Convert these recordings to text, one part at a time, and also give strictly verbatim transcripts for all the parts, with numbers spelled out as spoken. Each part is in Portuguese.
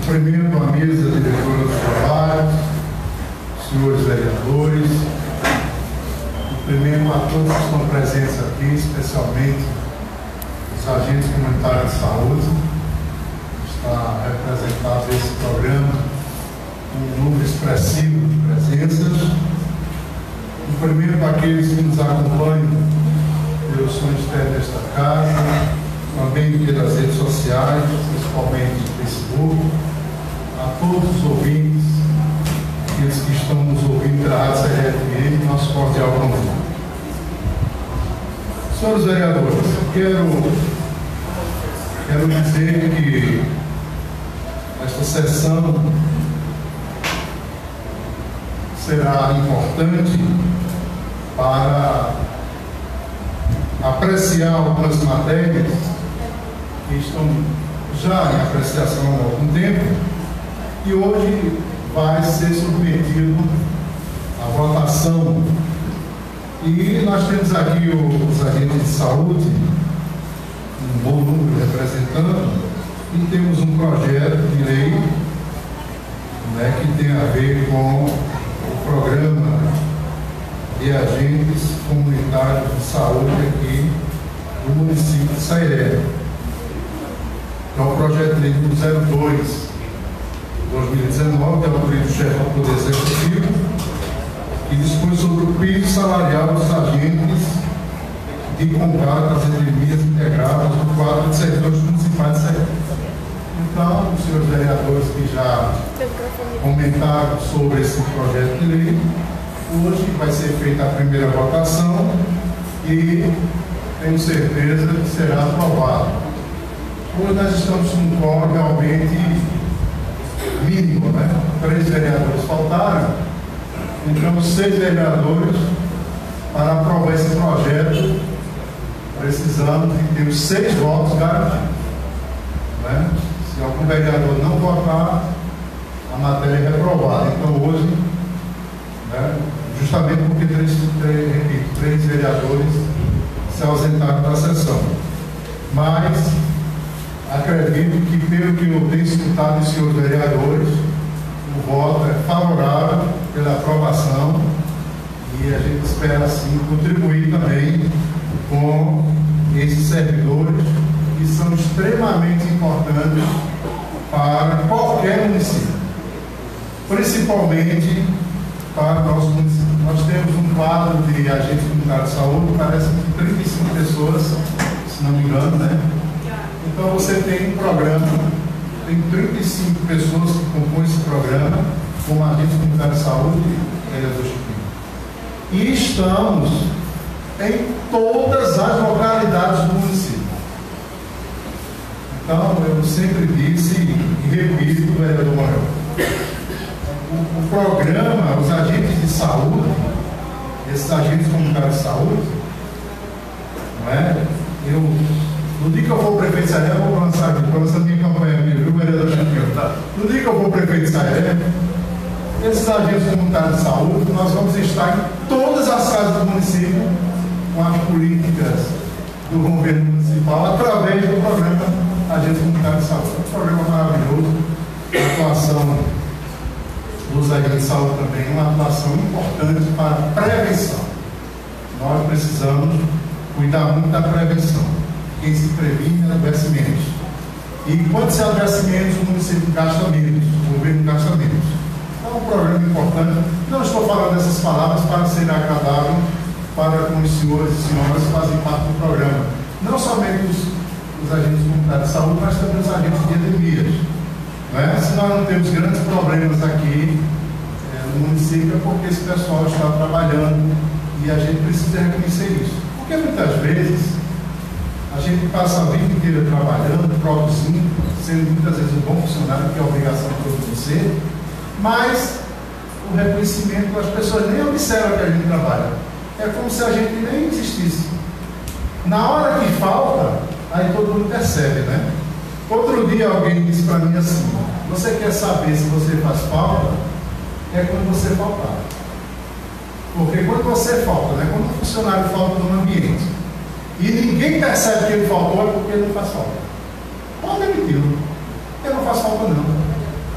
Cumprimento a mesa diretora do trabalho, senhores vereadores, cumprimento a todos que estão presentes aqui, especialmente os agentes comunitários de saúde. Está representado esse programa um número expressivo de presenças. Cumprimento aqueles que nos acompanham pelos sons externos desta casa, também pelas redes sociais, principalmente no Facebook, a todos os ouvintes, aqueles que estão nos ouvindo pela Rádio C F M, nosso cordial bom dia. Senhores vereadores, quero, quero dizer que esta sessão será importante para apreciar algumas matérias que estão já em apreciação há algum tempo e hoje vai ser submetido à votação. E nós temos aqui os agentes de saúde, um bom número representando, e temos um projeto de lei, né, que tem a ver com o programa de agentes comunitários de saúde aqui do município de Sairé. É o projeto de lei zero dois de dois mil e dezenove, que autoriza o chefe do Poder Executivo, e dispõe sobre o piso salarial dos agentes de combate às epidemias integradas do quadro de servidores municipais de Sairé. Então, os senhores vereadores que já comentaram sobre esse projeto de lei, hoje vai ser feita a primeira votação e tenho certeza que será aprovado. Hoje nós estamos com um quórum realmente mínimo, né? Três vereadores faltaram, então seis vereadores para aprovar esse projeto, precisamos de ter os seis votos garantidos, né? Se algum vereador não votar, a matéria é reprovada. Então hoje, né, justamente porque três, três, repito, três vereadores se ausentaram da sessão. Mas acredito que, pelo que eu tenho escutado dos senhores vereadores, o voto é favorável pela aprovação e a gente espera, assim, contribuir também com esses servidores que são extremamente importantes para qualquer município, principalmente para o nosso município. Nós temos um quadro de agentes comunitários de saúde, parece que trinta e cinco pessoas, se não me engano, né? Então você tem um programa, tem trinta e cinco pessoas que compõem esse programa, como agentes comunitários de saúde, vereador Chiquinho. E estamos em todas as localidades do município. Então, eu sempre disse e repito, vereador Morel, o, o programa, os agentes de saúde, esses agentes comunitários de saúde, não é? Eu, no dia que eu for prefeito de Sairé, eu vou lançar aqui, vou lançar minha campanha aqui, viu, vereador Chiquinho? Tá? No dia que eu for prefeito de Sairé, esses agentes comunitários de saúde, nós vamos estar em todas as casas do município com as políticas do governo municipal através do programa Agentes Comunitários de Saúde. É um programa maravilhoso, a atuação dos agentes de saúde também é uma atuação importante para a prevenção. Nós precisamos cuidar muito da prevenção. Quem se previne adoece menos. E quando se adoece menos, o município gasta menos, o governo gasta menos. É um programa importante. Não estou falando dessas palavras para ser agradável para com os senhores e senhoras que fazem parte do programa. Não somente os, os agentes comunitários de saúde, mas também os agentes de endemias. Não é? Se nós não temos grandes problemas aqui é, no município, é porque esse pessoal está trabalhando e a gente precisa reconhecer isso. Porque muitas vezes a gente passa a vida inteira trabalhando, produzindo, sendo muitas vezes um bom funcionário, que é a obrigação de todo mundo ser, mas o reconhecimento, as pessoas nem observam que a gente trabalha. É como se a gente nem existisse. Na hora que falta, aí todo mundo percebe, né? Outro dia alguém disse para mim assim: você quer saber se você faz falta? É quando você faltar. Porque quando você falta, né? Quando um funcionário falta no ambiente e ninguém percebe que ele faltou, é porque ele não faz falta. Pode admiti-lo. Eu não faço falta não.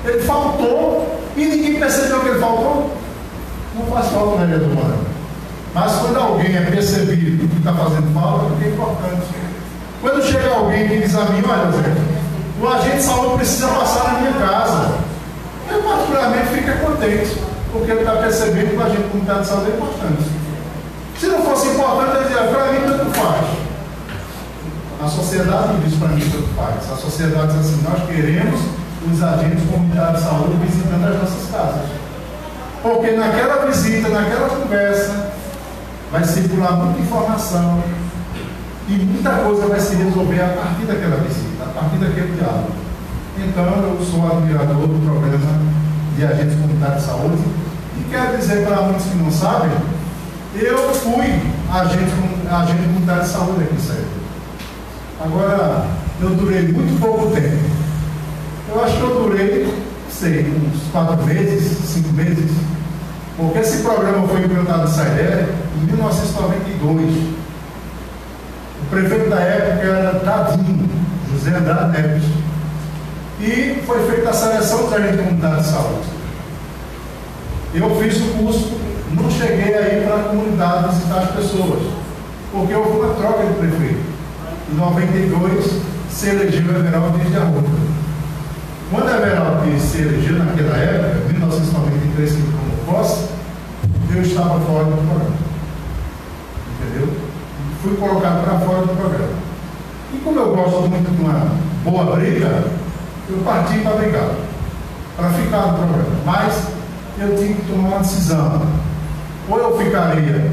Ele faltou e ninguém percebeu que ele faltou. Não faz falta na vida humana. Mas quando alguém é percebido que está fazendo falta, é importante. Quando chega alguém que diz a mim, olha, Zé, o agente de saúde precisa passar na minha casa, eu particularmente fico contente, porque ele está percebendo que o agente comunitário de saúde é importante. Se não fosse importante, ele dizia, para mim tanto faz. A sociedade não diz para mim tanto faz. A sociedade diz assim, nós queremos os agentes comunitários de saúde visitando as nossas casas. Porque naquela visita, naquela conversa, vai circular muita informação e muita coisa vai se resolver a partir daquela visita, a partir daquele diálogo. Então, eu sou admirador do programa de agentes comunitários de saúde e quero dizer para muitos que não sabem, eu fui agente, agente comunitário de saúde aqui em Sérgio. Agora, eu durei muito pouco tempo. Eu acho que eu durei, sei, uns quatro meses, cinco meses, porque esse programa foi implantado em Saidé em mil novecentos e noventa e dois. O prefeito da época era Tadinho, José Andrade Neves. E foi feita a seleção dos agentes comunitários de saúde. Eu fiz o curso, não cheguei a ir para a comunidade visitar as pessoas, porque houve uma troca de prefeito. Em noventa e dois se elegeu o Everaldo de Arruda. Quando o Everaldo se elegeu naquela época, em mil novecentos e noventa e três, que tomou posse, eu estava fora do programa. Entendeu? Fui colocado para fora do programa. E como eu gosto muito de uma boa briga, eu parti para brigar, para ficar no programa. Mas eu tinha que tomar uma decisão. Ou eu ficaria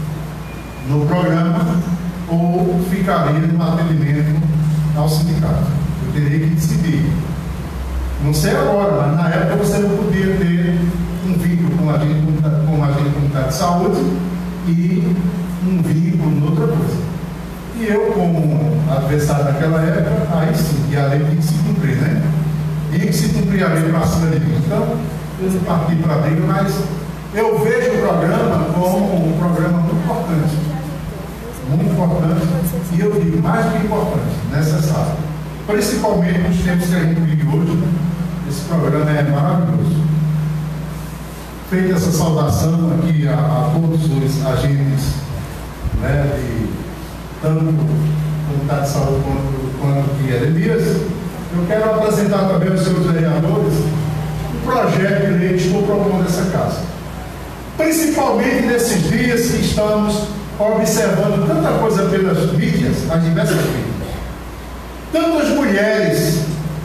no programa, ou ficaria no atendimento ao sindicato. Eu teria que decidir. Não sei agora, mas na época você não podia ter um vínculo com a agente comunitário de saúde e um vínculo em outra coisa. E eu, como adversário naquela época, aí sim, e a lei tem que se cumprir, né? Tinha que se cumprir a lei para cima de mim. Então, eu não parti para a briga, mas eu vejo o programa como um programa muito importante. Muito importante, e eu digo mais do que importante, necessário. Principalmente nos tempos que a gente vive hoje, esse programa é maravilhoso. Feita essa saudação aqui a, a todos os agentes, né, de tanto comunidade de saúde quanto, quanto de Elias, eu quero apresentar também aos senhores vereadores o projeto de lei que estou propondo nessa casa. Principalmente nesses dias que estamos observando tanta coisa pelas mídias, as diversas mídias. Tantas mulheres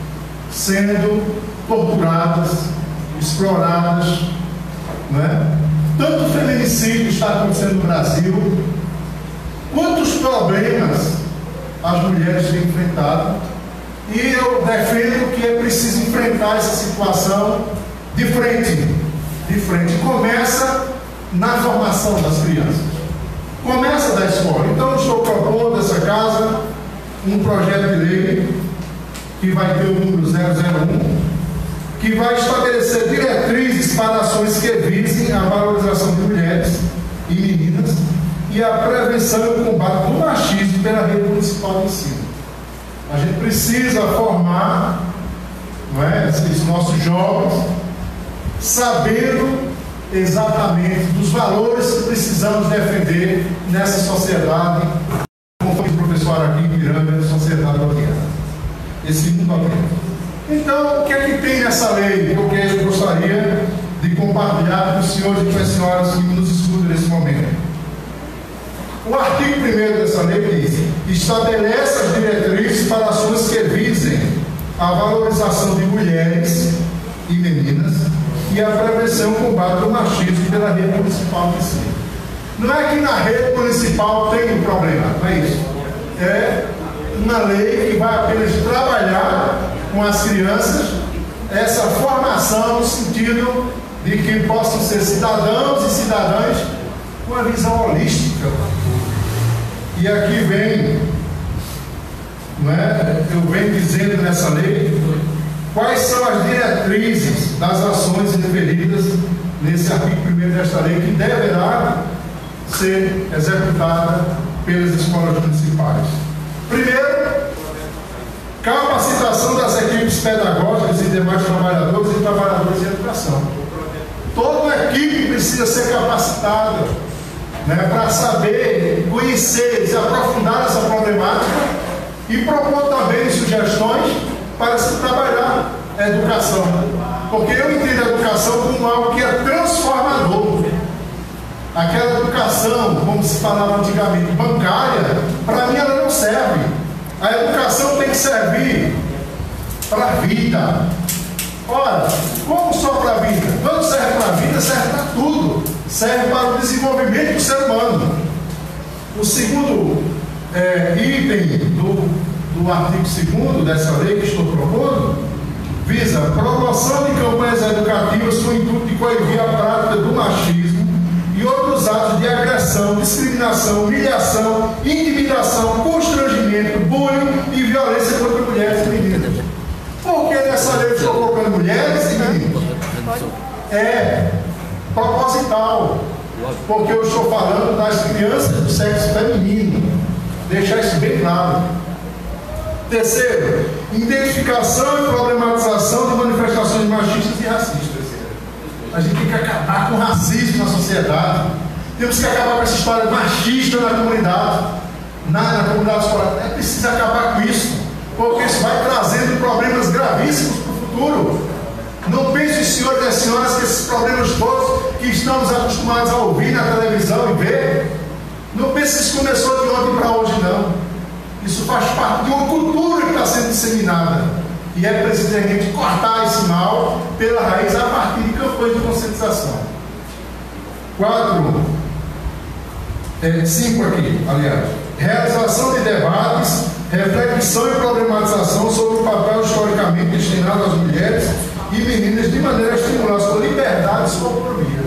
sendo torturadas, exploradas, né? Tanto feminicídio está acontecendo no Brasil, quantos problemas as mulheres têm enfrentado, e eu defendo que é preciso enfrentar essa situação de frente, de frente. Começa na formação das crianças, começa da escola. Então eu estou propondo essa casa um projeto de lei que vai ter o número zero zero um, que vai estabelecer diretrizes para ações que visem a valorização de mulheres e meninas e a prevenção e o combate do machismo pela rede municipal de ensino. A gente precisa formar, não é, esses nossos jovens sabendo exatamente dos valores que precisamos defender nessa sociedade, como o professor aqui em Miranda, sociedade aberta. Esse mundo aberto. Então, o que é que tem nessa lei que eu gostaria de compartilhar com os senhores e com as senhoras que nos escutam nesse momento? O artigo primeiro dessa lei diz: estabelece as diretrizes para ações que visem a valorização de mulheres e meninas e a prevenção e combate do machismo pela rede municipal de ensino. Não é que na rede municipal tem um problema, não é isso. É uma lei que vai apenas trabalhar com as crianças essa formação no sentido de que possam ser cidadãos e cidadãs com a visão holística. E aqui vem, não é, eu venho dizendo nessa lei quais são as diretrizes das ações referidas nesse artigo primeiro desta lei, que deverá ser executada pelas escolas municipais. Primeiro, Capacitação das equipes pedagógicas e demais trabalhadores e trabalhadores de educação. Toda a equipe precisa ser capacitada, né, para saber, conhecer, se aprofundar essa problemática e propor também sugestões para se trabalhar a educação. Porque eu entendo a educação como algo que é transformador. Aquela educação, como se falava antigamente, bancária, para mim ela não serve. A educação tem que servir para a vida. Ora, como só para a vida? Quando serve para a vida, serve para tudo. Serve para o desenvolvimento do ser humano. O segundo é, item do, do artigo segundo dessa lei que estou propondo visa promoção de campanhas educativas com o intuito de coibir a prática do machismo e outros atos de agressão, discriminação, humilhação, intimidação, constrangimento, bullying e violência contra mulheres e meninas. Por que nessa lei estou colocando mulheres e meninos? É proposital, porque eu estou falando das crianças do sexo feminino. Deixar isso bem claro. Terceiro, identificação e problematização de manifestações machistas e racistas. A gente tem que acabar com o racismo na sociedade. Temos que acabar com essa história machista na comunidade, na, na comunidade escolar. É preciso acabar com isso, porque isso vai trazendo problemas gravíssimos para o futuro. Não pensem, senhores e senhoras, que esses problemas todos que estamos acostumados a ouvir na televisão e ver, não pensem que isso começou de ontem para hoje, não. Isso faz parte de uma cultura que está sendo disseminada. E é preciso a gente cortar esse mal pela raiz a partir de campanhas de conscientização. Quatro, é, cinco aqui, aliás. Realização de debates, reflexão e problematização sobre o papel historicamente destinado às mulheres e meninas de maneira a estimular a sua liberdade e sua autonomia.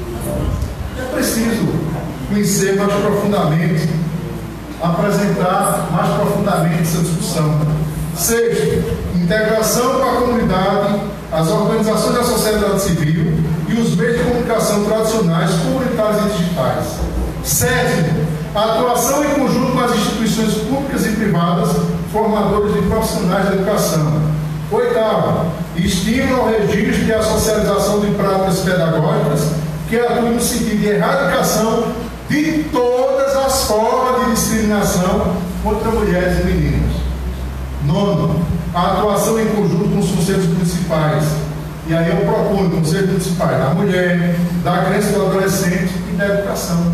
É preciso conhecer mais profundamente, apresentar mais profundamente essa discussão. Sexto, integração com a comunidade, as organizações da sociedade civil e os meios de comunicação tradicionais, comunitários e digitais. Sétimo, atuação em conjunto com as instituições públicas e privadas, formadoras de profissionais da educação. Oitavo, estímulo ao registro e à socialização de práticas pedagógicas que atuem no sentido de erradicação de todas as formas de discriminação contra mulheres e meninas. Nono, a atuação em conjunto com os conselhos municipais. E aí eu proponho conselhos municipais da mulher, da criança e do adolescente e da educação.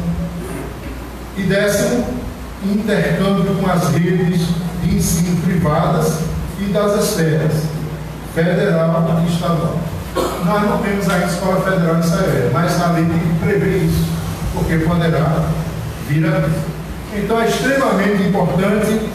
E décimo, intercâmbio com as redes de ensino privadas e das esferas federal e estadual. Nós não temos ainda escola federal nessa área, mas a lei tem que prever isso, porque poderá vir a vir. Então é extremamente importante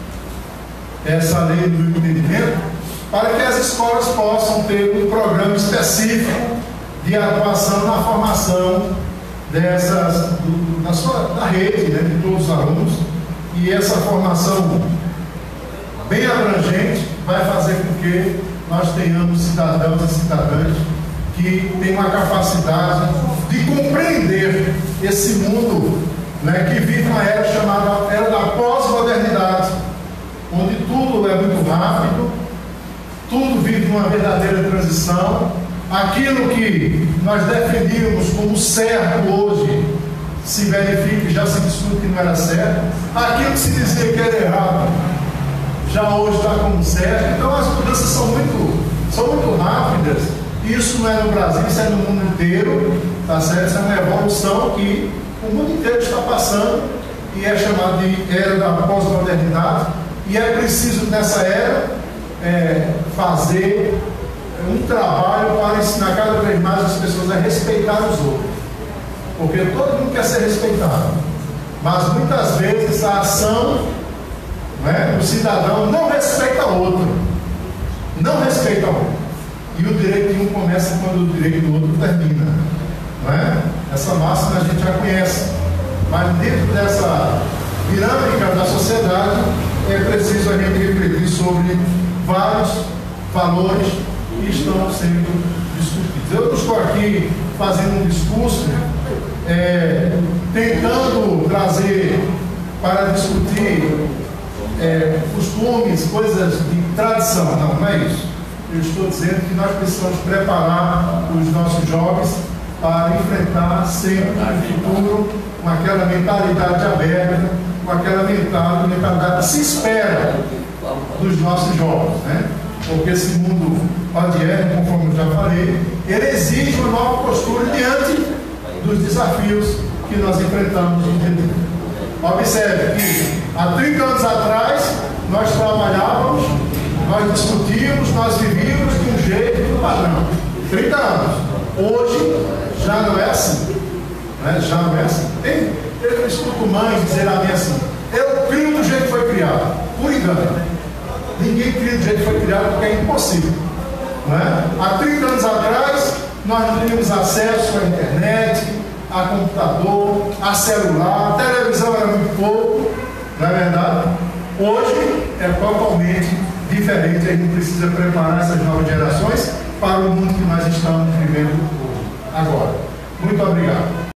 essa lei do entendimento para que as escolas possam ter um programa específico de atuação na formação dessas, do, da, sua, da rede, né, de todos os alunos, e essa formação bem abrangente vai fazer com que nós tenhamos cidadãos e cidadãs que têm uma capacidade de compreender esse mundo, né, que vive uma era chamada era da pós-modernidade, onde tudo é muito rápido, tudo vive uma verdadeira transição. Aquilo que nós defendíamos como certo hoje se verifica e já se discute que não era certo. Aquilo que se dizia que era errado já hoje está como certo. Então as mudanças são muito, são muito rápidas. Isso não é no Brasil, isso é no mundo inteiro, tá certo? Isso é uma evolução que o mundo inteiro está passando e é chamada de era da pós-modernidade. E é preciso nessa era é, fazer um trabalho para ensinar cada vez mais as pessoas a respeitar os outros, porque todo mundo quer ser respeitado, mas muitas vezes a ação, né, do cidadão não respeita o outro, não respeita o outro, e o direito de um começa quando o direito do outro termina, não é? Essa máxima a gente já conhece, mas dentro dessa dinâmica da sociedade é preciso a gente refletir sobre vários valores que estão sendo discutidos. Eu não estou aqui fazendo um discurso é, tentando trazer para discutir é, costumes, coisas de tradição. Não, não é isso. Eu estou dizendo que nós precisamos preparar os nossos jovens para enfrentar sempre no futuro com aquela mentalidade aberta, com aquela mentalidade que se espera dos nossos jovens, né? Porque esse mundo odierno, conforme eu já falei, ele exige uma nova postura diante dos desafios que nós enfrentamos no dia de hoje. Observe que há trinta anos atrás nós trabalhávamos, nós discutíamos, nós vivíamos de um jeito de um padrão. trinta anos. Hoje já não é assim. Né? Já não é assim. Tem, eu escuto mães dizer a mim assim: eu crio do jeito que foi criado. Por engano. Ninguém cria do jeito que foi criado, porque é impossível. Não é? Há trinta anos atrás nós não tínhamos acesso à internet, a computador, a celular, a televisão era muito pouco, não é verdade? Hoje é totalmente diferente. A gente precisa preparar essas novas gerações para o mundo que nós estamos vivendo hoje. Agora, muito obrigado.